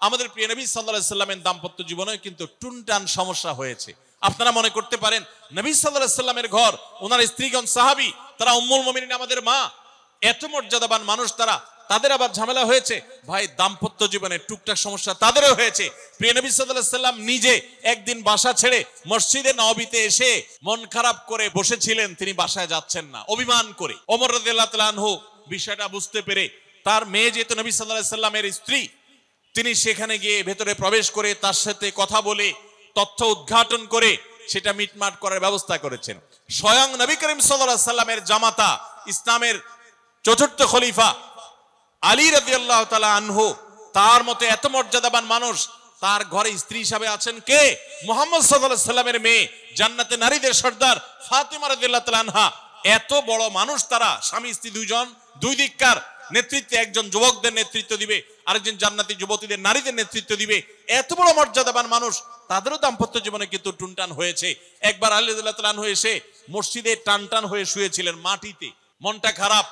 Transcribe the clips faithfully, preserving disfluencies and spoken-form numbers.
আমাদের প্রিয় নবী সাল্লাল্লাহু আলাইহি সাল্লামের দাম্পত্য জীবনে কিন্তু টুনটান সমস্যা হয়েছে। আপনারা মনে করতে পারেন নবী সাল্লাল্লাহু আলাইহি সাল্লামের ঘর, ওনার স্ত্রীগণ সাহাবী, তারা উম্মুল মুমিনিন আমাদের মা, এত মর্যাদাবান মানুষ তারা, তাদের আবার ঝামেলা হয়েছে। ভাই দাম্পত্য জীবনে টুকটাক সমস্যা তাদেরও হয়েছে। প্রিয় নবী সাল্লাল্লাহু আলাইহি সাল্লাম নিজে একদিন বাসা ছেড়ে মসজিদে নববীতে এসে মন খারাপ করে বসেছিলেন, তিনি বাসায় যাচ্ছেন না, অভিমান করে। ওমর রাদিয়াল্লাহু তাআলা আনহু বিষয়টা বুঝতে পেরে তার মেয়ে যেহেতু নবী সাল্লাল্লাহু আলাইহি সাল্লামের স্ত্রী, তিনি সেখানে গিয়ে ভেতরে প্রবেশ করে তার সাথে কথা বলে তথ্য উদ্ঘাটন করে সেটা মিটমাট করার ব্যবস্থা করেছেন। স্বয়ং নবী করিম সাল্লাল্লাহু আলাইহি সাল্লামের জামাতা, ইসলামের চতুর্থ খলিফা আলী রাদিয়াল্লাহু তাআলা আনহু, তার মতো এত মর্যাদাবান মানুষ, তার ঘরে স্ত্রী হিসাবে আছেন কে? মুহাম্মদ সাল্লাল্লাহু আলাইহি সাল্লামের মেয়ে, জান্নাতে নারীদের সর্দার ফাতিমা রাদিয়াল্লাহু তাআলা আনহা। এত বড় মানুষ তারা, স্বামী স্ত্রী দুইজন, দুই দিককার নেতৃত্বে, একজন যুবকদের নেতৃত্ব দিবে, আরেকজন জান্নাতি যুবতীদের, নারীদের নেতৃত্ব দিবে। এত বড় মর্যাদাবান মানুষ, তাদেরও দাম্পত্য জীবনে কিন্তু টুনটান হয়েছে। একবার আলী রাদিয়াল্লাহু তাআলা আনহু এসে মসজিদে টান টান হয়ে শুয়েছিলেন মাটিতে, মনটা খারাপ,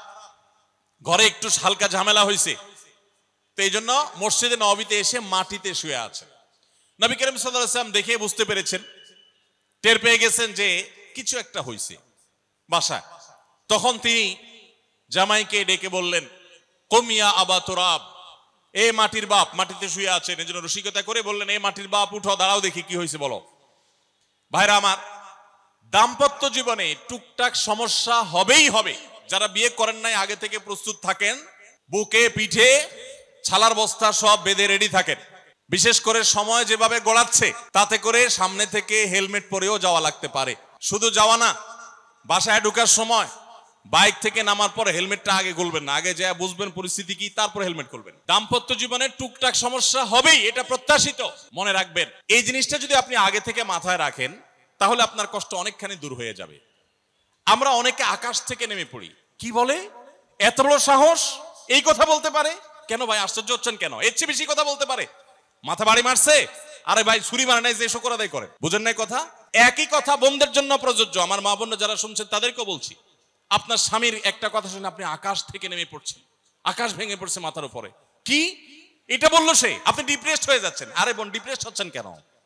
ঘরে একটু হালকা ঝামেলা হয়েছে, তো এই জন্য মসজিদে নববীতে এসে মাটিতে শুয়ে আছে। নবী করিম সাল্লাল্লাহু আলাইহি ওয়াসাল্লাম দেখে বুঝতে পেরেছেন, টের পেয়ে গেছেন যে কিছু একটা হয়েছে বাসায়। তখন তিনি জামাইকে ডেকে বললেন, কমিয়া আবা তুরাব, এ মাটির বাপ, মাটিতে শুয়ে আছেন, এই জন্য রসিকতা করে বললেন, এ মাটির বাপ উঠো, দাঁড়াও দেখি কি হয়েছে বলো। ভাইরা আমার, দাম্পত্য জীবনে টুকটাক সমস্যা হবেই হবে। যারা বিয়ে করেন নাই আগে থেকে প্রস্তুত থাকেন, বুকে পিঠে ছালার বস্তা সব বেঁধে রেডি থাকেন। বিশেষ করে সময় যেভাবে গড়াচ্ছে, তাতে করে সামনে থেকে হেলমেট পরেও যাওয়া লাগতে পারে। শুধু যাওয়া না, বাসায় ঢোকার সময় বাইক থেকে নামার পরে হেলমেটটা আগে খুলবেন না, আগে যা বুঝবেন পরিস্থিতি কি, তারপর হেলমেট খুলবেন। দাম্পত্য জীবনে টুকটাক সমস্যা হবেই, এটা প্রত্যাশিত, মনে রাখবেন। এই জিনিসটা যদি আপনি আগে থেকে মাথায় রাখেন, তাহলে আপনার কষ্ট অনেকখানি দূর হয়ে যাবে। আমরা অনেকে আকাশ থেকে নেমে পড়ি, কি বলে, এত বড় সাহস, এই কথা বলতে পারে। কেন ভাই আশ্চর্য হচ্ছেন কেন? এর চেয়ে বেশি কথা বলতে পারে। মাথা বাড়ি মারছে, আরে ভাই ছুরি মারে নাই যে শুকর আদায় করে, বুঝেন নাই কথা? একই কথা বোনদের জন্য প্রযোজ্য। আমার মা বোন যারা শুনছেন তাদেরকেও বলছি, আপনার স্বামীর একটা কথা শুনে আপনি আকাশ থেকে নেমে পড়ছেন, আকাশ ভেঙে পড়ছে মাথার উপরে, কি এটা বললো সে, আপনি ডিপ্রেসড হয়ে যাচ্ছেন। আরে বোন ডিপ্রেসড হচ্ছেন কেন?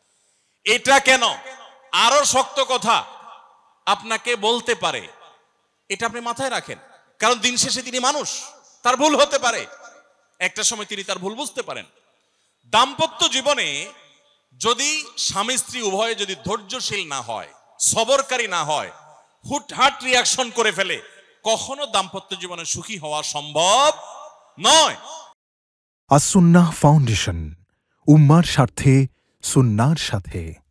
এটা কেন? আরো শক্ত কথা আপনাকে বলতে পারে, এটা আপনি মাথায় রাখেন। কারণ দিন শেষে তিনি মানুষ, তার ভুল হতে পারে, একটা সময় তিনি তার ভুল বুঝতে পারেন। দাম্পত্য জীবনে যদি স্বামী স্ত্রী উভয়ে যদি ধৈর্যশীল না হয়, সবরকারী না হয়, হুটহাট রিয়াকশন করে ফেলে, কখনো দাম্পত্য জীবনে সুখী হওয়া সম্ভব নয়। আস-সুন্নাহ ফাউন্ডেশন, উম্মার স্বার্থে সুন্নাহর সাথে।